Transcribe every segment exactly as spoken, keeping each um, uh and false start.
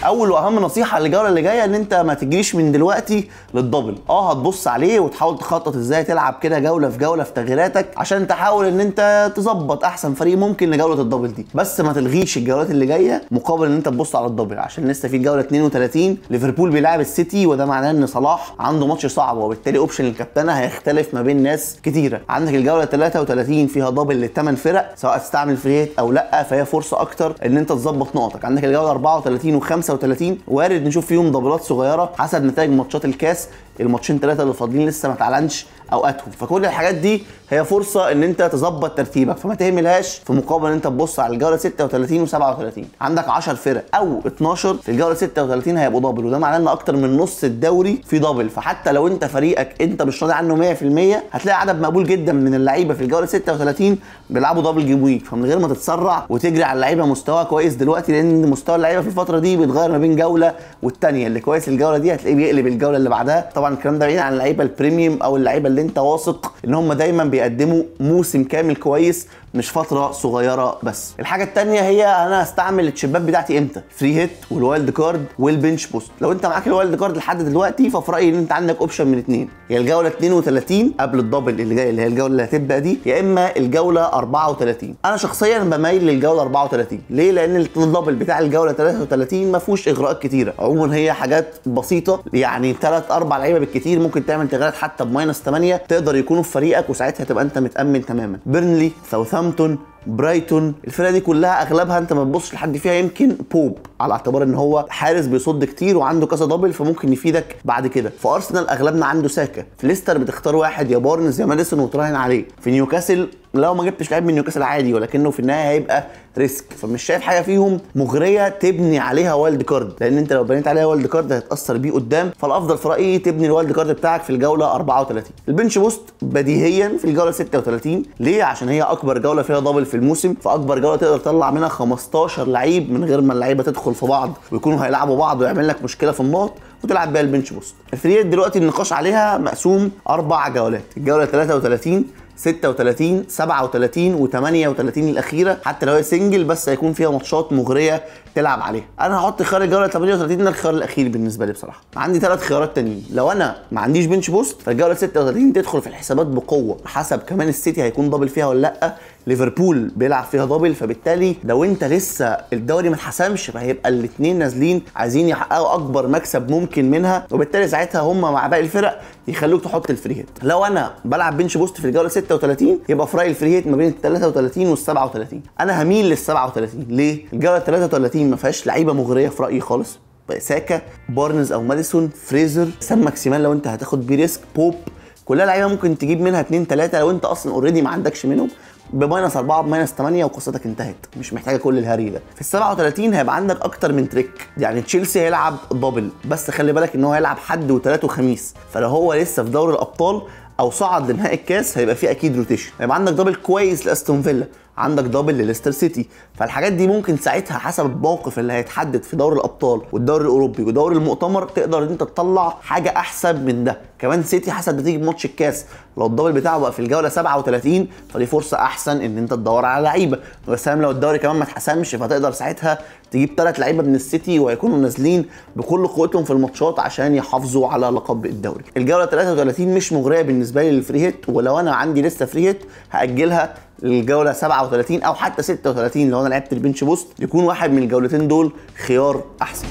اول واهم نصيحه للجوله اللي جايه ان انت ما تجريش من دلوقتي للدبل. اه هتبص عليه وتحاول تخطط ازاي تلعب كده جوله في جوله في تغييراتك عشان تحاول ان انت تظبط احسن فريق ممكن لجوله الدبل دي، بس ما تلغيش الجولات اللي جايه مقابل ان انت تبص على الدبل، عشان لسه في الجوله اتنين وتلاتين ليفربول بيلعب السيتي، وده معناه ان صلاح عنده ماتش صعب، وبالتالي اوبشن الكابتنه هيختلف ما بين ناس كتيره. عندك الجوله تلاتة وتلاتين فيها دبل للثمان فرق، سواء تستعمل فري هيت او لا، فهي فرصه اكتر ان انت تظبط نقطك. عندك الجوله اربعة وتلاتين وخمسة وتلاتين وارد نشوف فيهم دبلات صغيره حسب نتائج ماتشات الكاس، الماتشين ثلاثه اللي فاضلين لسه ما اتعلنش اوقاتهم، فكل الحاجات دي هي فرصه ان انت تظبط ترتيبك، فما تهملهاش في مقابل ان انت تبص على الجوله ستة وتلاتين وسبعة وتلاتين. عندك عشر فرق او اتناشر في الجوله ستة وتلاتين هيبقوا دبل، وده معناه ان اكتر من نص الدوري في دبل، فحتى لو انت فريقك انت مش راضي عنه مية في المية هتلاقي عدد مقبول جدا من اللعيبه في الجوله ستة وتلاتين بيلعبوا دبل جيم ويك، فمن غير ما تتسرع وتجري على اللعيبه مستوى كويس دلوقتي، لان مستوى اللعيبه في الفتره دي بيتغير ما بين جوله والثانيه، اللي كويس الجوله دي هتلاقيه بيقلب الجوله اللي بعدها. طبعا الكلام ده بعيد عن اللعيبه البريميوم او اللعيبه اللي انت واثق ان هم دايما بيقدموا موسم كامل كويس مش فتره صغيره بس. الحاجه الثانيه هي انا هستعمل التشيبات بتاعتي امتى؟ فري هيت والوايلد كارد والبنش بوست. لو انت معاك الوايلد كارد لحد دلوقتي ففي رايي ان انت عندك اوبشن من اثنين، يا الجوله اتنين وتلاتين قبل الدبل اللي جاي اللي هي الجوله اللي هتبدا دي، يا اما الجوله اربعة وتلاتين. انا شخصيا بميل للجوله اربعة وتلاتين. ليه؟ لان الدبل بتاع الجوله تلاتة وتلاتين ما فيهوش اغراءات كتيره، عموما هي حاجات بسيطه، يعني ثلاث اربع لعيبه بالكتير، ممكن تعمل تغييرات حتى بماينس ثمانية تقدر يكونوا في فريقك، وساعتها تبقى انت متامن تماما. بيرنلي، ساوثهامبتون، برايتون، الفرقه دي كلها اغلبها انت ما تبصش لحد فيها، يمكن بوب على اعتبار ان هو حارس بيصد كتير وعنده كذا دبل فممكن يفيدك بعد كده. في ارسنال اغلبنا عنده ساكا، في ليستر بتختار واحد يا بارنز يا ماديسون وتراهن عليه، في نيوكاسل لو ما جبتش لعيب من نيوكاسل عادي ولكنه في النهايه هيبقى ريسك، فمش شايف حاجه فيهم مغريه تبني عليها وايلد كارد، لان انت لو بنيت عليها وايلد كارد هتتاثر بيه قدام، فالافضل في رايي تبني الوايلد كارد بتاعك في الجوله اربعة وتلاتين. البنش بوست بديهيا في الجوله ستة وتلاتين، ليه؟ عشان هي اكبر جوله فيها دبل في الموسم، فاكبر جوله تقدر تطلع منها خمستاشر لعيب من غير ما اللعيبه تدخل في بعض ويكونوا هيلعبوا بعض ويعمل لك مشكله في النقط وتلعب بيها البنش بوست. الفريات دلوقتي النقاش عليها مقسوم اربع جولات، الجوله تلاتة وتلاتين، ستة وتلاتين، سبعة وتلاتين وتمانية وتلاتين الاخيره، حتى لو هي سنجل بس هيكون فيها ماتشات مغريه تلعب عليها. انا هحط خيار الجوله تمانية وتلاتين ده الخيار الاخير بالنسبه لي بصراحه. عندي ثلاث خيارات تانيين، لو انا ما عنديش بنش بوست فالجوله ستة وتلاتين تدخل في الحسابات بقوه، حسب كمان السيتي هيكون دبل فيها ولا لا، ليفربول بيلعب فيها دبل، فبالتالي لو انت لسه الدوري ما اتحسمش فهيبقى الاثنين نازلين عايزين يحققوا اكبر مكسب ممكن منها، وبالتالي ساعتها هم مع باقي الفرق يخلوك تحط الفري هيت. لو انا بلعب بنش بوست في الجوله ستة وتلاتين يبقى في رايي الفري هيت ما بين ال تلاتة وتلاتين وال سبعة وتلاتين. انا هميل لل سبعة وتلاتين. ليه؟ الجوله تلاتة وتلاتين ما فيهاش لعيبه مغريه في رايي خالص، ساكا، بارنز او ماديسون، فريزر، سام ماكسيمان لو انت هتاخد بيه ريسك، بوب، كلها لعيبه ممكن تجيب منها اتنين تلاتة لو انت اصلا اوريدي ما عندكش منهم، بماينس اربعة بماينس تمانية وقصتك انتهت، مش محتاجه كل الهري ده. في ال سبعة وتلاتين هيبقى عندك اكتر من تريك، يعني تشيلسي هيلعب دبل بس خلي بالك ان هو هيلعب حد وثلاث وخميس، فلو هو لسه في دوري الابطال او صعد لنهائي الكاس هيبقى فيه اكيد روتيشن. هيبقى عندك دبل كويس لاستون فيلا، عندك دبل لليستر سيتي، فالحاجات دي ممكن ساعتها حسب الموقف اللي هيتحدد في دوري الابطال والدوري الاوروبي ودوري المؤتمر تقدر ان انت تطلع حاجه احسن من ده. كمان سيتي حسب نتيجه ماتش الكاس لو الدبل بتاعه بقى في الجوله سبعة وتلاتين فدي فرصه احسن ان انت تدور على لعيبه، بس لو الدوري كمان ما اتحسمش فتقدر ساعتها تجيب ثلاث لعيبه من السيتي وهيكونوا نازلين بكل قوتهم في الماتشات عشان يحافظوا على لقب الدوري. الجوله تلاتة وتلاتين مش مغريه بالنسبه لي للفري هيت، ولو انا عندي لسه فري هيت هاجلها الجوله سبعة وتلاتين او حتى ستة وتلاتين لو انا لعبت البنش بوست، يكون واحد من الجولتين دول خيار احسن.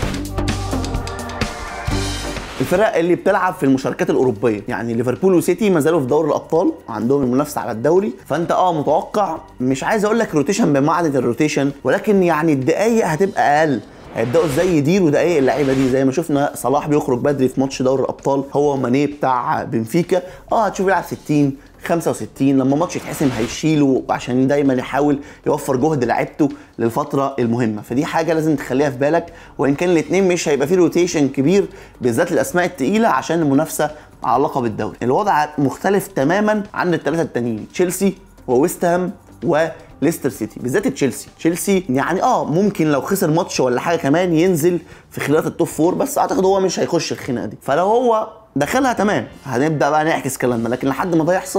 الفرق اللي بتلعب في المشاركات الاوروبيه، يعني ليفربول وسيتي ما زالوا في دوري الابطال عندهم المنافسه على الدوري، فانت اه متوقع، مش عايز اقول لك روتيشن بمعنى الروتيشن، ولكن يعني الدقايق هتبقى اقل، هيبداوا ازاي يديروا دقايق اللعيبه دي، زي ما شفنا صلاح بيخرج بدري في ماتش دوري الابطال هو ماني بتاع بنفيكا، اه هتشوف يلعب ستين خمسة وستين، لما ماتش يتحسم هيشيله عشان دايما يحاول يوفر جهد لعيبته للفتره المهمه، فدي حاجه لازم تخليها في بالك. وان كان الاثنين مش هيبقى فيه روتيشن كبير بالذات الاسماء الثقيله عشان المنافسه على لقب الدوري، الوضع مختلف تماما عن الثلاثه التانيين، تشيلسي وويست هام وليستر سيتي، بالذات تشيلسي. تشيلسي يعني اه ممكن لو خسر ماتش ولا حاجه كمان ينزل في خلال التوب فور، بس اعتقد هو مش هيخش الخناقه دي، فلو هو دخلها تمام هنبدا بقى نعكس كلامنا، لكن لحد ما ده يحصل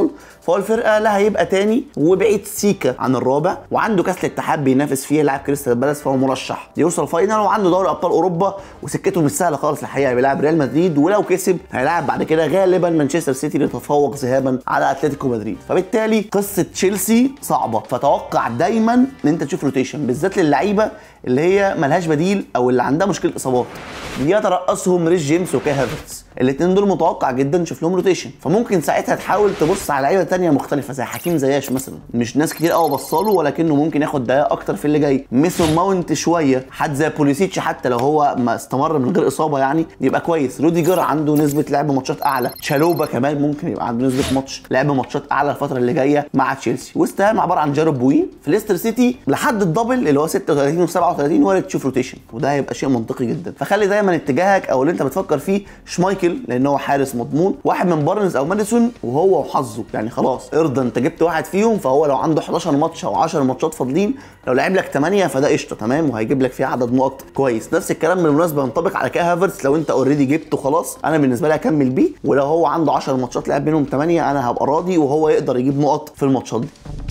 فهو الفرقه لا هيبقى تاني وبعيد سيكا عن الرابع، وعنده كاس الاتحاد بينافس فيه لاعب كريستال بالاس، فهو مرشح يوصل فاينل، وعنده دوري ابطال اوروبا وسكته مش سهله خالص الحقيقه. بيلعب ريال مدريد، ولو كسب هيلاعب بعد كده غالبا مانشستر سيتي اللي يتفوق ذهابا على اتلتيكو مدريد. فبالتالي قصه تشيلسي صعبه، فتوقع دايما ان انت تشوف روتيشن بالذات للعيبه اللي هي ملهاش بديل او اللي عندها مشكله اصابات. يترأسهم ريس جيمس وكاي هافرتز، الاثنين دول متوقع جدا نشوف لهم روتيشن. فممكن ساعتها تحاول تبص على لعيبه ثانيه مختلفه زي حكيم زياش مثلا، مش ناس كتير قوي بصاله ولكنه ممكن ياخد دقايق اكتر في اللي جاي. ميسون ماونت شويه، حد زي بوليسيتش حتى لو هو ما استمر من غير اصابه يعني يبقى كويس. روديجر عنده نسبه لعب ماتشات اعلى، تشالوبا كمان ممكن يبقى عنده نسبه ماتش لعب ماتشات اعلى الفتره اللي جايه مع تشيلسي. وست هام عباره عن جارب بوين. في ليستر سيتي لحد الدبل اللي هو ستة وثلاثين وسبعة وثلاثين وارد تشوف روتيشن، وده هيبقى شيء منطقي جدا. فخلي دايما اتجاهك او اللي انت بتفكر فيه شمايكل لان هو حارس مضمون، واحد من بارنز او ماديسون وهو وحظه يعني خلاص ارضى انت جبت واحد فيهم. فهو لو عنده حداشر ماتش او عشر ماتشات فاضلين لو لعب لك ثمانية فده قشطه تمام وهيجيب لك فيه عدد نقط كويس. نفس الكلام بالمناسبه ينطبق على كاي هافرتز، لو انت اوريدي جبته خلاص انا بالنسبه لي هكمل بيه، ولو هو عنده عشر ماتشات لعب منهم ثمانية انا هبقى راضي وهو يقدر يجيب نقط في الماتشات دي.